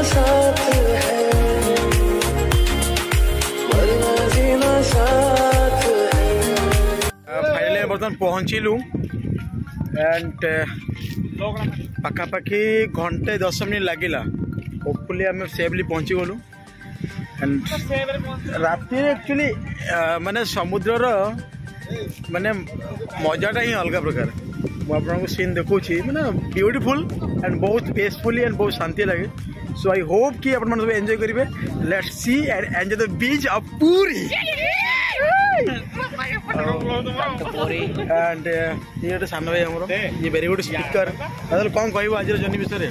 finally बर्तमान पहुँचलु and पखापाखि घंटे 10 मिनट लगिला होपफुली आम सेफली पहुँची गलु एंड राति एक्चुअली माने समुद्र माने मजाटा ही अलग प्रकार मुझे सीन देखुँ माने ब्यूटीफुल एंड बहुत पीसफुली एंड बहुत शांति लगे सो आई होप कि आप सब एंजॉय करेंगे let's see and enjoy the beach of Puri and ये गोटे सान भाई आमर ये वेरी गुड स्पीकर कौन कह आज जर्नी विषय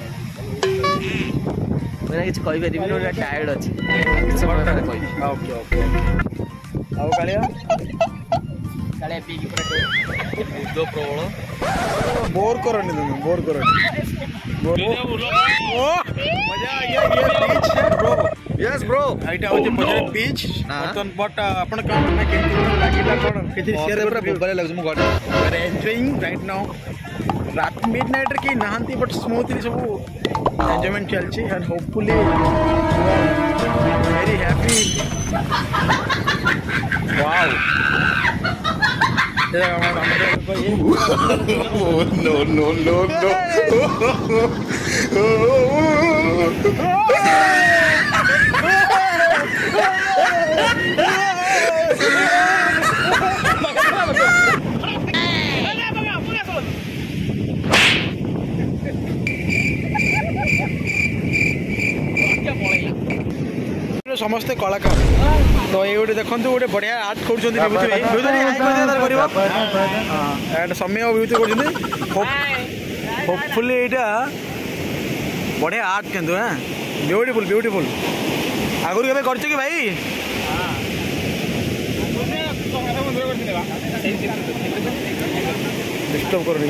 मैंने किसी कही टायर्ड अच्छे ओके ओके आउ कालिया बोर करनी तुम बोर करनी मजा आ गया ये बीच है ब्रो यस ब्रो एटा होचे पछरे बीच बर्तन बट आपण कौन केंती लागिला कोन किछि शेयर कर मोबाइल लागछ मु god we are enjoying right now रात मिडनाइट रे की नहांती बट स्मूथली सब एन्जॉयमेंट चलछि and hopefully very happy wow no no no समस्ते कलाकार तो ये गोटे देखो गोटे बढ़िया आर्ट कर समय अभिवृद्धि होपफुली यहाँ बढ़िया आर्ट के ब्यूटीफुल ब्यूटीफुल आगुरी के कर भाई डिस्टर्ब कर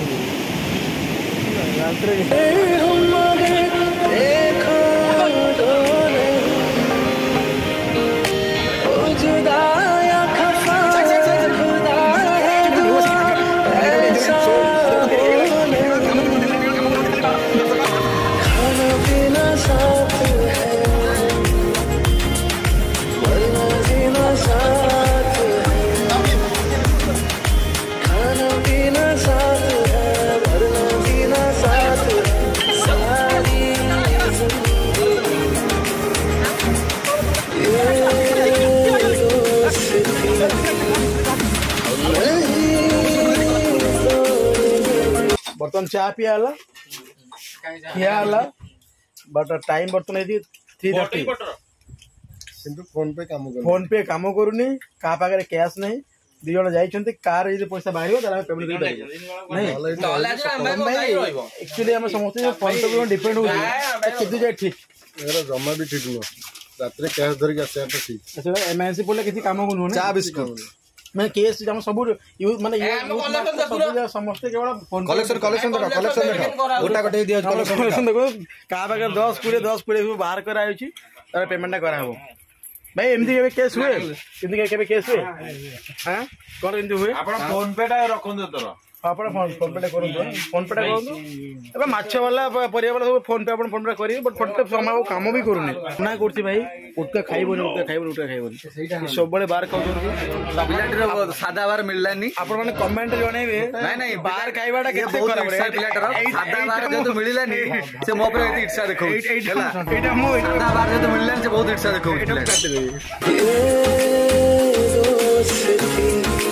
बर्तन चा पिया बट टाइम बर्तन 3:30 फोन पे काम करूनी का पाखे कैश नहीं दी जन जाइछन्ते कार ये पैसा बाहर पेमेंट एक्चुअली आम समस्त फोन पे डिपेंड हो जाए ठीक जमा भी ठीक नुह रात कैश धरिक आसा ठीक एमएनसी पड़े किसी काम को नुह चा बिस्कुट मैं केस हम सब माने समस्त केवल फोन कलेक्शन देखो का पाखे 10-20 बाहर कराई पेमेंट करा भाई एमती के केस हुए केबे केस हुए हां कोन एमती हुए आपण फोन पे टा रखन तोर आपण फोन पे करू फोन पे करू एबे माछ वाला परिया वाला सब फोन पे करी बट फोन पे समय काम भी करूनी ना करती भाई उठके खाइबोनी सब बड़े बाहर खाउ सादा बार मिललानी आपण माने कमेंट जणेबे नहीं बाहर खाइबाटा केते खराब रे सादा बार जतो मिललानी से मो पर इच्छा देखौ एटा मो सादा बार जतो मिललानी से बहुत इच्छा देखौ